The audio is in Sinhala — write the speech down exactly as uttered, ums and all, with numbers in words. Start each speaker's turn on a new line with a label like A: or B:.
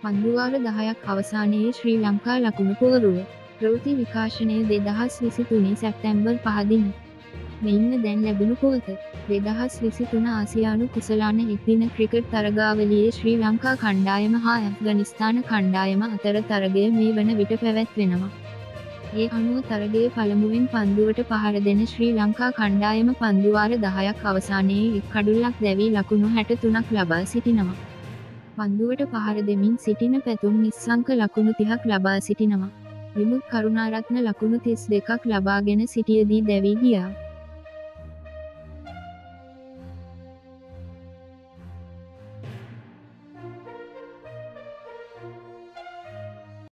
A: පන්දුවාර දහයක් අවසානයේ ශ්‍රී ලංකා ලකුණු පුවරුව ප්‍රවෘත්ති විකාශනය දෙදහස් විසිතුන සැප්තැම්බර් පහ දින. මෙන්න දැන් ලැබුණු පුවත. දෙදහස් විසිතුන ආසියානු කුසලාන එක්දින ක්‍රිකට් තරගාවලියේ ශ්‍රී ලංකා කණ්ඩායම හා ඇෆ්ගනිස්තාන කණ්ඩායම අතර තරගය මේ වන විට පැවැත්වෙනවා. ඒ අනුව තරගයේ පළමුවෙන් පන්දුවට පහර දෙන ශ්‍රී ලංකා කණ්ඩායම පන්දුවාර දහයක් අවසානයේ එක් කඩුල්ලක් දැවී ලකුණු හැට තුනක් ලබා සිටිනවා. පන්දුවට පහර දෙමින් සිටින පැතුම් නිස්සංක ලකුණු තිහක් ලබා සිටිනවා. විමුත් කරුණාරත්න ලකුණු තිස් දෙකක් ලබාගෙන සිටියදී දැවී ගියා.